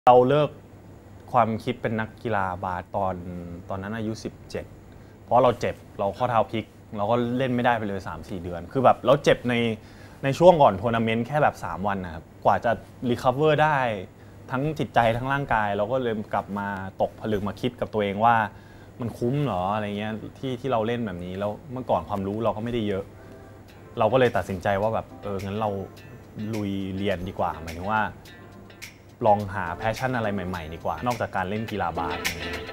เราเลิกความคิดเป็นนักกีฬาบาสตอนนั้นอายุ17เพราะเราเจ็บเราข้อเท้าพลิกเราก็เล่นไม่ได้ไปเลย 3-4 เดือนคือแบบเราเจ็บในช่วงก่อนทัวร์นาเมนต์แค่แบบ3วันนะครับกว่าจะรีคัฟเวอร์ได้ทั้งจิตใจทั้งร่างกายเราก็เลยกลับมาตกผลึกมาคิดกับตัวเองว่ามันคุ้มเหรออะไรเงี้ยที่เราเล่นแบบนี้แล้วเมื่อก่อนความรู้เราก็ไม่ได้เยอะเราก็เลยตัดสินใจว่าแบบงั้นเราลุยเรียนดีกว่าหมายถึงว่าลองหาแพชชั่นอะไรใหม่ๆดีกว่านอกจากการเล่นกีฬาบาส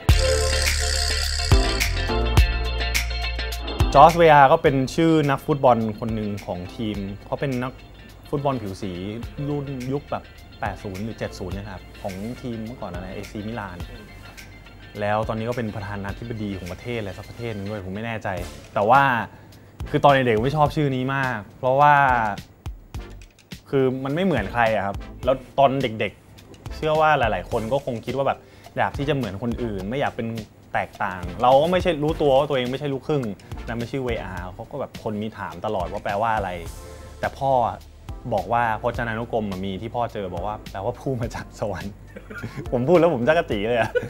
จอร์จเวียก็เป็นชื่อนักฟุตบอลคนหนึ่งของทีมเขาเป็นนักฟุตบอลผิวสีรุ่นยุคแบบ80หรือ70นะครับของทีมเมื่อก่อนอะไรAC มิลานแล้วตอนนี้ก็เป็นประธานาธิบดีของประเทศอะไรสักประเทศนึงด้วยผมไม่แน่ใจแต่ว่าคือตอนเด็กๆไม่ชอบชื่อนี้มากเพราะว่าคือมันไม่เหมือนใครอะครับแล้วตอนเด็กๆเชื่อว่าหลายๆคนก็คงคิดว่าแบบอยากที่จะเหมือนคนอื่นไม่อยากเป็นแตกต่างเราก็ไม่ใช่รู้ตัวว่าตัวเองไม่ใช่ลูกครึ่งนั่นไม่ชื่อ VR เขาก็แบบคนมีถามตลอดว่าแปลว่าอะไรแต่พ่อบอกว่าพจนานุกรมมีที่พ่อเจอบอกว่าแปลว่าผู้มาจากสวรรค์ ผมพูดแล้วผมจักรจีเลยอะ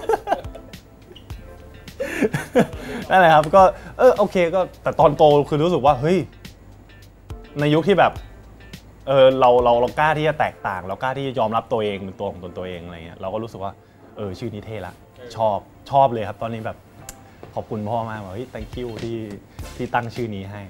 นั่นแหละครับก็โอเคก็แต่ตอนโตคือรู้สึกว่าเฮ้ยในยุคที่แบบเรากล้าที่จะแตกต่างเรากล้าที่จะยอมรับตัวเองเป็นตัวของตัวเองอะไรเงี้ยเราก็รู้สึกว่าชื่อนี้เท่ละชอบเลยครับตอนนี้แบบขอบคุณพ่อมากว่าเฮ้ย thank you ที่ตั้งชื่อนี้ให้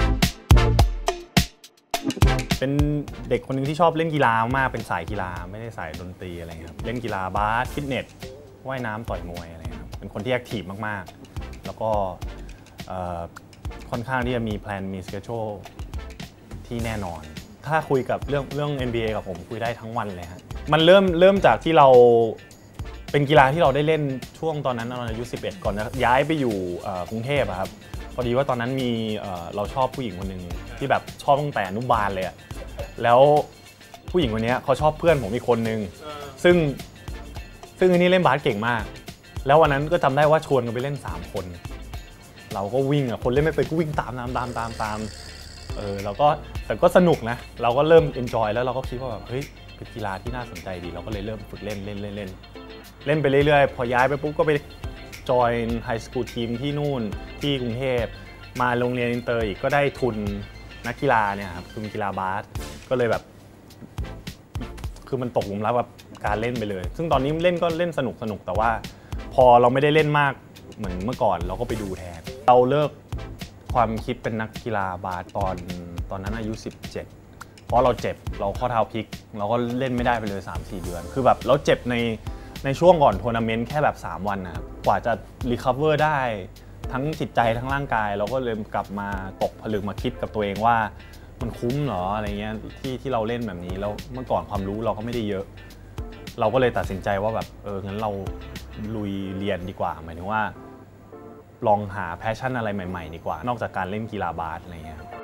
เป็นเด็กคนนึงที่ชอบเล่นกีฬามากเป็นสายกีฬาไม่ได้สายดนตรีอะไรครับเล่นกีฬาบาสฟิตเนสว่ายน้ำต่อยมวยอะไรครับเป็นคนที่แอคทีฟมากๆแล้วก็ค่อนข้างที่จะมีแพลนมีสเกจโชที่แน่นอนถ้าคุยกับเรื่อง NBA กับผมคุยได้ทั้งวันเลยฮะมันเริ่มจากที่เราเป็นกีฬาที่เราได้เล่นช่วงตอนนั้นตอนอายุ11ก่อนนะย้ายไปอยู่กรุงเทพครับพอดีว่าตอนนั้นมีเราชอบผู้หญิงคนหนึ่งที่แบบชอบตั้งแต่อนุบาลเลยอะแล้วผู้หญิงคนนี้เขาชอบเพื่อนผมอีกคนนึงซึ่งอันนี้เล่นบาสเก่งมากแล้ววันนั้นก็จำได้ว่าชวนกันไปเล่น3คนเราก็วิ่งอะคนเล่นไม่เป็นก็วิ่งตามเราก็แต่ก็สนุกนะเราก็เริ่ม enjoy แล้วเราก็คิดว่าแบบเฮ้ยเป็นกีฬาที่น่าสนใจดีเราก็เลยเริ่มฝึกเล่นไปเรื่อยๆพอย้ายไปปุ๊บก็ไปจอยไฮสคูลทีมที่นู่นที่กรุงเทพมาโรงเรียนอินเตอร์อีกก็ได้ทุนนักกีฬาเนี่ยครับทุนกีฬาบาสก็เลยแบบคือมันตกหลุมรักแบบการเล่นไปเลยซึ่งตอนนี้เล่นก็เล่นสนุกแต่ว่าพอเราไม่ได้เล่นมากเหมือนเมื่อก่อนเราก็ไปดูแทนเราเลิกความคิดเป็นนักกีฬาบาสตอนนั้นอายุ17เพราะเราเจ็บเราข้อเท้าพลิกเราก็เล่นไม่ได้ไปเลย 3-4 เดือนคือแบบเราเจ็บในช่วงก่อนทัวร์นาเมนต์แค่แบบ3วันนะครับกว่าจะรีคัฟเวอร์ได้ทั้งจิตใจทั้งร่างกายเราก็เลยกลับมาตกผลึกมาคิดกับตัวเองว่ามันคุ้มเหรออะไรเงี้ยที่เราเล่นแบบนี้แล้วเมื่อก่อนความรู้เราก็ไม่ได้เยอะเราก็เลยตัดสินใจว่าแบบงั้นเราลุยเรียนดีกว่าหมายถึงว่าลองหาแพชชั่นอะไรใหม่ๆดีกว่านอกจากการเล่นกีฬาบาสอะไรเงี้ยครับ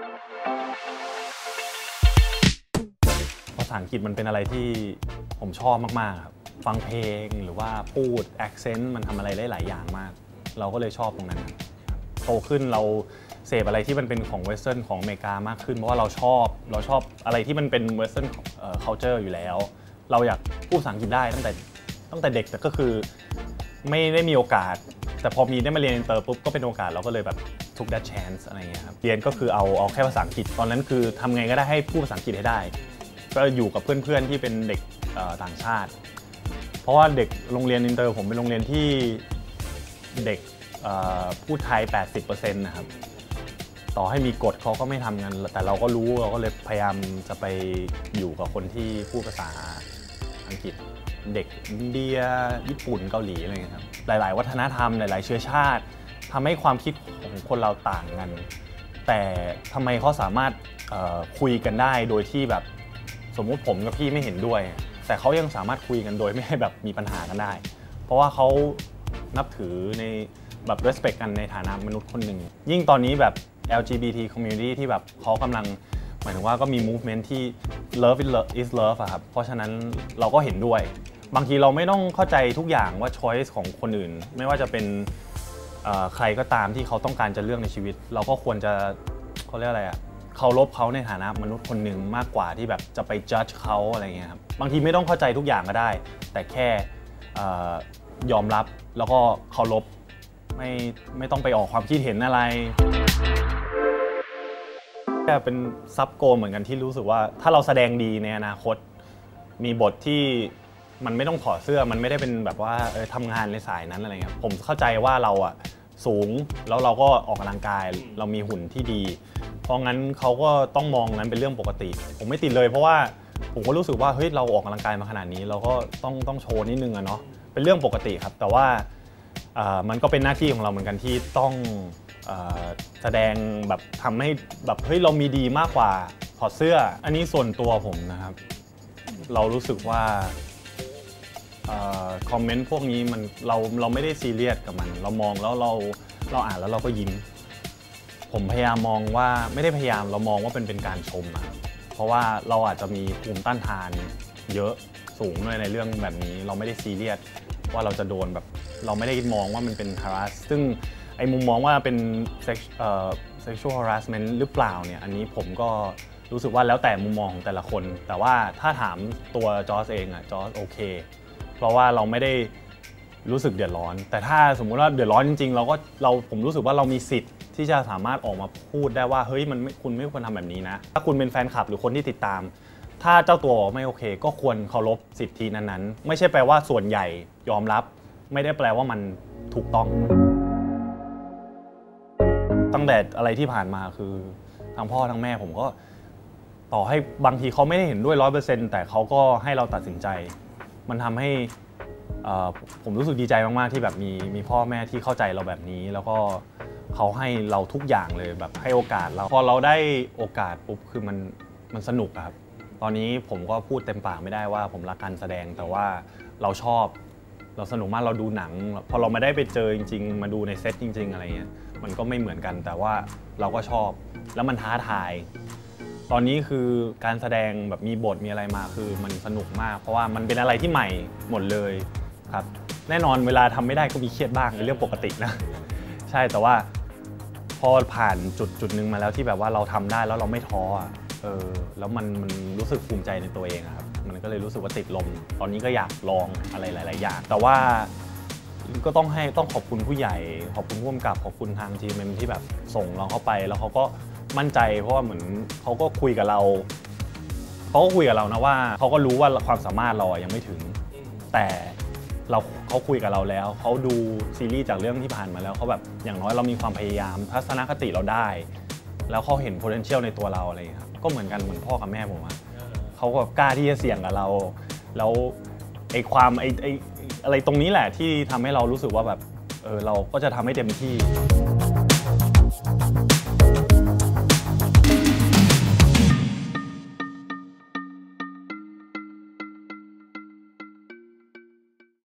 ภาษาอังกฤษมันเป็นอะไรที่ผมชอบมากๆครับฟังเพลงหรือว่าพูด accent มันทำอะไรได้หลายอย่างมากเราก็เลยชอบตรงนั้นโตขึ้นเราเสพอะไรที่มันเป็นของเวสเทิร์นของอเมริกามากขึ้นเพราะว่าเราชอบอะไรที่มันเป็นเวสเทิร์นculture อยู่แล้วเราอยากพูดภาษาอังกฤษได้ตั้งแต่เด็กแต่ก็คือไม่ได้มีโอกาสแต่พอได้มาเรียนอินเตอร์ปุ๊บก็เป็นโอกาสเราก็เลยแบบทุก that chance อะไรเงี้ยครับเรียนก็คือเอาแค่ภาษาอังกฤษตอนนั้นคือทำไงก็ได้ให้พูดภาษาอังกฤษให้ได้ก็อยู่กับเพื่อนๆที่เป็นเด็กต่างชาติเพราะว่าเด็กโรงเรียนอินเตอร์ผมเป็นโรงเรียนที่เด็กพูดไทย 80% นะครับต่อให้มีกฎเขาก็ไม่ทำกันแต่เราก็รู้เราก็เลยพยายามจะไปอยู่กับคนที่พูดภาษาอังกฤษเด็กอินเดียญี่ปุ่นเกาหลีอะไรเงี้ยครับหลายๆวัฒนธรรมหลายๆเชื้อชาติทำให้ความคิดของคนเราต่างกันแต่ทำไมเขาสามารถคุยกันได้โดยที่แบบสมมุติผมกับพี่ไม่เห็นด้วยแต่เขายังสามารถคุยกันโดยไม่ให้แบบมีปัญหากันได้เพราะว่าเขานับถือในแบบ respect กันในฐานะมนุษย์คนหนึ่งยิ่งตอนนี้แบบ LGBT community ที่แบบเขากำลังหมายถึงว่าก็มี movement ที่ love is love อะครับเพราะฉะนั้นเราก็เห็นด้วยบางทีเราไม่ต้องเข้าใจทุกอย่างว่า choice ของคนอื่นไม่ว่าจะเป็นใครก็ตามที่เขาต้องการจะเลือกในชีวิตเราก็ควรจะเขาเรียกอะไรอะเคารพเขาในฐานะมนุษย์คนหนึ่งมากกว่าที่แบบจะไป judge เขาอะไรเงี้ยครับบางทีไม่ต้องเข้าใจทุกอย่างก็ได้ แต่แค่ยอมรับแล้วก็เคารพไม่ต้องไปออกความคิดเห็นอะไรแค่เป็นซับโกลเหมือนกันที่รู้สึกว่าถ้าเราแสดงดีในอนาคตมีบทที่มันไม่ต้องถอดเสื้อมันไม่ได้เป็นแบบว่าทำงานในสายนั้นอะไรเงี้ยผมเข้าใจว่าเราอะสูงแล้วเราก็ออกกำลังกายเรามีหุ่นที่ดีเพราะงั้นเขาก็ต้องมองนั้นเป็นเรื่องปกติผมไม่ติดเลยเพราะว่าผมก็รู้สึกว่าเฮ้ยเราออกกำลังกายมาขนาดนี้เราก็ต้องโชว์นิดนึงอะเนาะเป็นเรื่องปกติครับแต่ว่ามันก็เป็นหน้าที่ของเราเหมือนกันที่ต้องแสดงแบบทำให้แบบเฮ้ยเรามีดีมากกว่าถอดเสื้ออันนี้ส่วนตัวผมนะครับเรารู้สึกว่าคอมเมนต์พวกนี้มันเราไม่ได้ซีเรียสกับมันเรามองแล้วเราอ่านแล้วเราก็ยิ้มผมพยายามมองว่าไม่ได้พยายามเรามองว่าเป็นการชมเพราะว่าเราอาจจะมีภูมิต้านทานเยอะสูงด้วยในเรื่องแบบนี้เราไม่ได้ซีเรียสว่าเราจะโดนแบบเราไม่ได้มองว่ามันเป็น harass ซึ่งไอ้มุมมองว่าเป็น sexual harassment หรือเปล่าเนี่ยอันนี้ผมก็รู้สึกว่าแล้วแต่มุมมองของแต่ละคนแต่ว่าถ้าถามตัวจอร์จเองจอร์จโอเคเพราะว่าเราไม่ได้รู้สึกเดือดร้อนแต่ถ้าสมมุติว่าเดือดร้อนจริงๆผมรู้สึกว่าเรามีสิทธิ์ที่จะสามารถออกมาพูดได้ว่าเฮ้ยคุณไม่ควรทำแบบนี้นะถ้าคุณเป็นแฟนคลับหรือคนที่ติดตามถ้าเจ้าตัวไม่โอเคก็ควรเคารพสิทธินั้นๆไม่ใช่แปลว่าส่วนใหญ่ยอมรับไม่ได้แปลว่ามันถูกต้องตั้งแต่อะไรที่ผ่านมาคือทั้งพ่อทั้งแม่ผมก็ต่อให้บางทีเขาไม่ได้เห็นด้วย 100% แต่เขาก็ให้เราตัดสินใจมันทำให้ผมรู้สึกดีใจมากๆที่แบบมีพ่อแม่ที่เข้าใจเราแบบนี้แล้วก็เขาให้เราทุกอย่างเลยแบบให้โอกาสเราพอเราได้โอกาสปุ๊บคือมันสนุกครับตอนนี้ผมก็พูดเต็มปากไม่ได้ว่าผมรักการแสดงแต่ว่าเราชอบเราสนุกมากเราดูหนังพอเรามาได้ไปเจอจริงๆมาดูในเซตจริงๆอะไรเงี้ยมันก็ไม่เหมือนกันแต่ว่าเราก็ชอบแล้วมันท้าทายตอนนี้คือการแสดงแบบมีบทมีอะไรมาคือมันสนุกมากเพราะว่ามันเป็นอะไรที่ใหม่หมดเลยครับแน่นอนเวลาทำไม่ได้ก็มีเครียดบ้างเป็นเรื่องปกตินะใช่แต่ว่าพอผ่านจุดหนึ่งมาแล้วที่แบบว่าเราทำได้แล้วเราไม่ท้อแล้วมันรู้สึกภูมิใจในตัวเองครับมันก็เลยรู้สึกว่าติดลมตอนนี้ก็อยากลองอะไรหลายๆอย่างแต่ว่าก็ต้องขอบคุณผู้ใหญ่ขอบคุณผู้กำกับขอบคุณทางทีมที่แบบส่งเราเข้าไปแล้วเขาก็มั่นใจเพราะว่าเหมือนเขาก็คุยกับเรานะว่าเขาก็รู้ว่าความสามารถเรายังไม่ถึงแต่เขาคุยกับเราแล้วเขาดูซีรีส์จากเรื่องที่ผ่านมาแล้วเขาแบบอย่างน้อยเรามีความพยายามทัศนคติเราได้แล้วเขาเห็น potential ในตัวเราอะไรอย่างเงี้ยครับก็เหมือนกันเหมือนพ่อกับแม่ผมเขาก็กล้าที่จะเสี่ยงกับเราแล้วไอ้ความอะไรตรงนี้แหละที่ทำให้เรารู้สึกว่าแบบเราก็จะทำให้เต็มที่